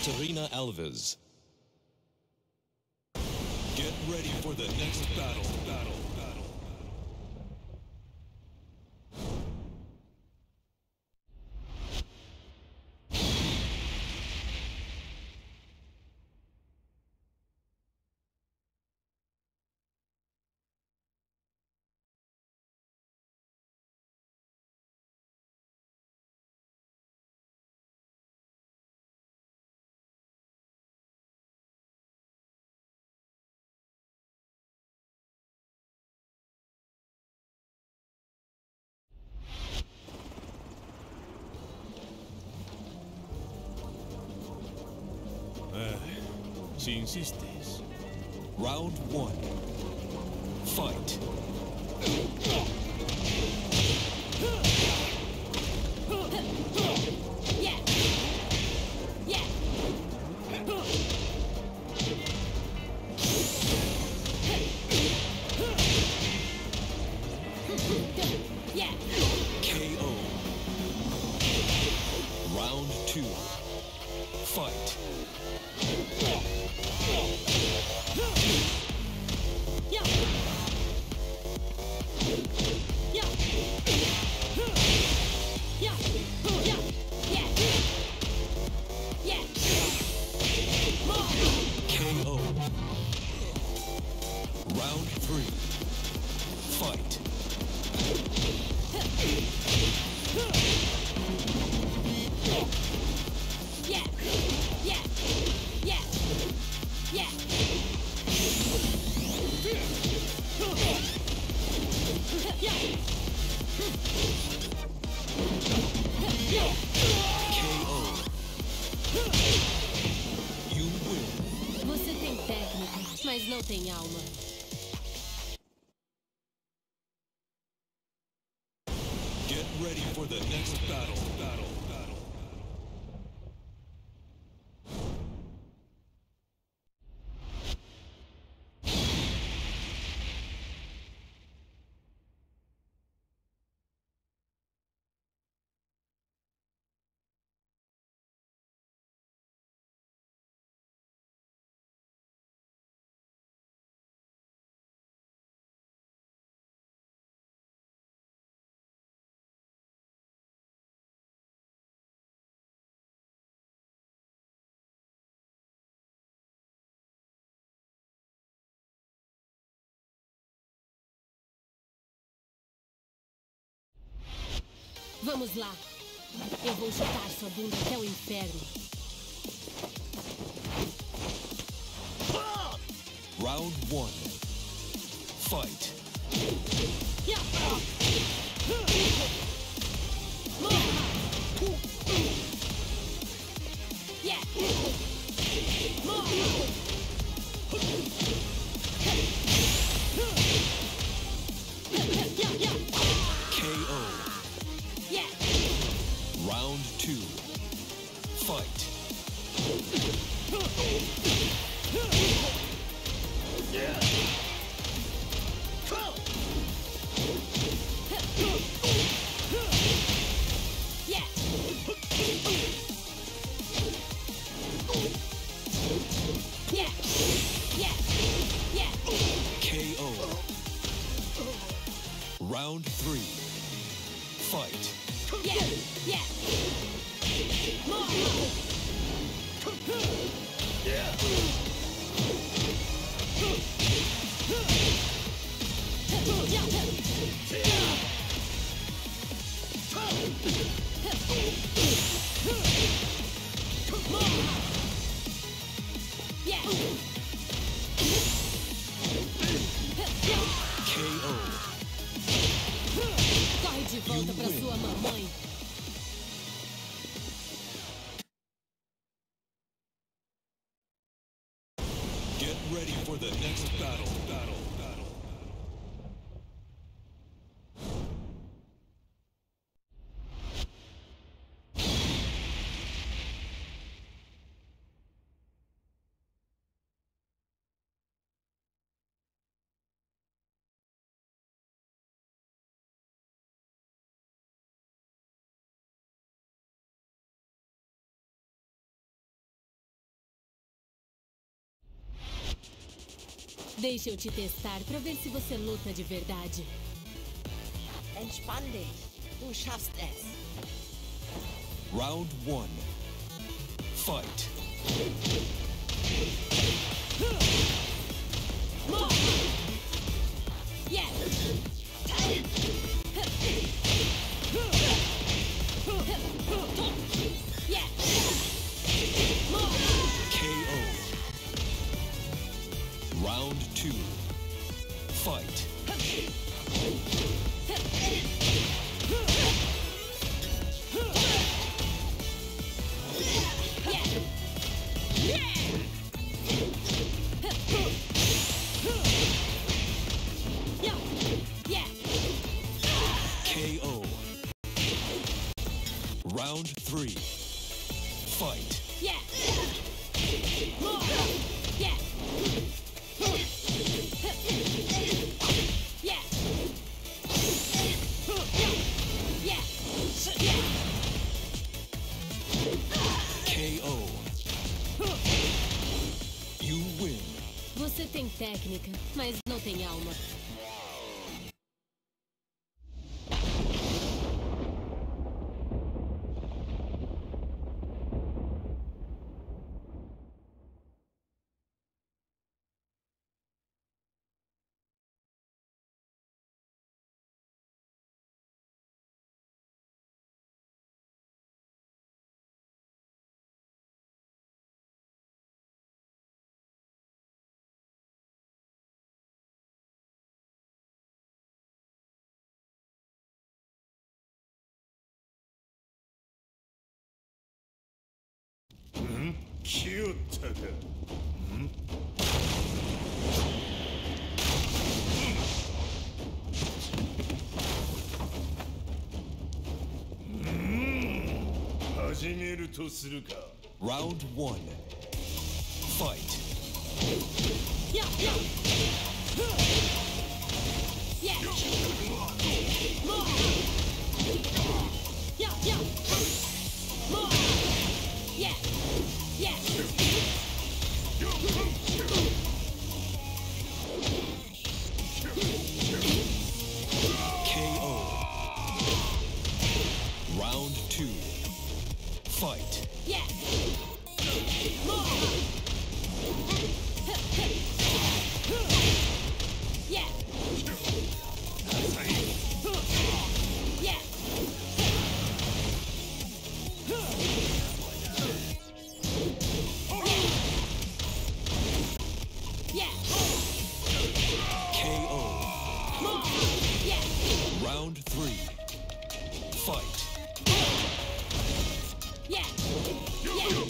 Katarina. Get ready for the next battle. Si insistes. Round 1. Fight. Yeah. Yeah. Yeah. KO. Round 2. Fight. Yeah. Yeah. Yeah. Yeah. Yeah. Yeah. KO. Round 3. Fight. Yeah. Yeah. Yeah. Yeah. KO. You win. Você tem técnica, mas não tem alma. Get ready for the next battle. Vamos lá. Eu vou chutar sua bunda até o inferno. Round 1. Fight. Yeah. Yeah. KO. Yeah. Round 2. Fight. Yeah. Yeah. Yeah. Yeah. KO. Round 3. Fight. Yeah. Yeah. KO. Corre de volta pra sua mamãe. Get ready for the next battle. Deixa eu te testar pra ver se você luta de verdade. Entspann dich. Du schaffst es. Round 1. Fight. Yeah! Yeah! KO. Round 2. Fight. KO. Round 3. Fight. Yeah! Yeah! Yeah! Yeah! KO. You win. Você tem técnica, mas não tem alma. Round 1. Fight. Yeah! Yeah! Yeah! Yeah! Yeah! Yeah! Yeah! KO. Round 2. Fight. Yeah! Yeah! Yeah! Yeah! KO. Yeah! Round 3. Fight. Yeah! Yeah!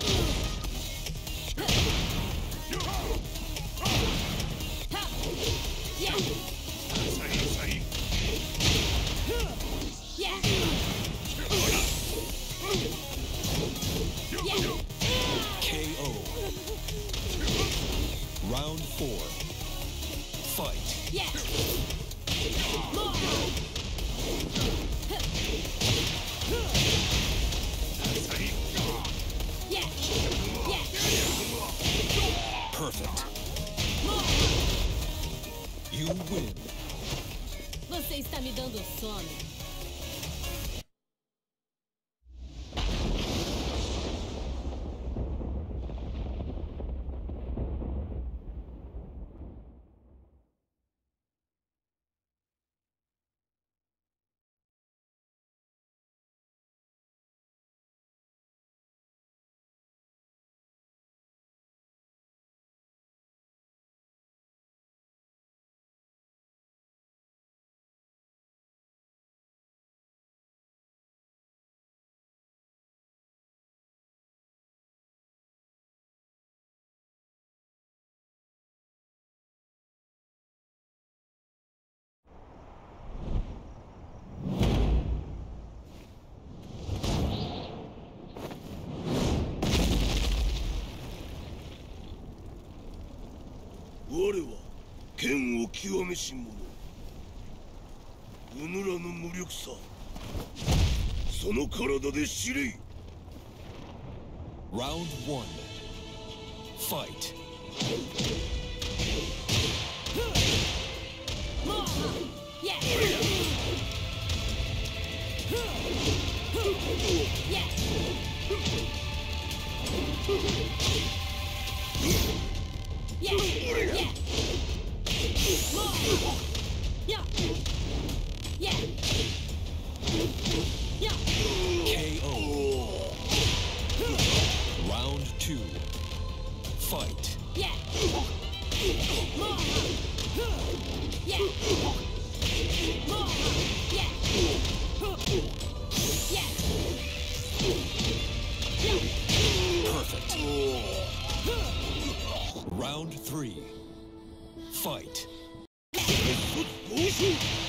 Yeah! Yeah! Yeah! KO. Round 4. Fight. Yeah! Yeah! Yeah! Perfect. You win. Você está me dando sono. 我は剣を極めし者。うぬらの無力さ、その体で知れ。 Round 1. Fight. Yeah. Yeah. Yeah. More. Yeah. Yeah. Yeah. KO. Round 2. Fight. Yeah. More. Yeah. More. Yeah. Yeah. Perfect. Round 3. Fight. どうしよう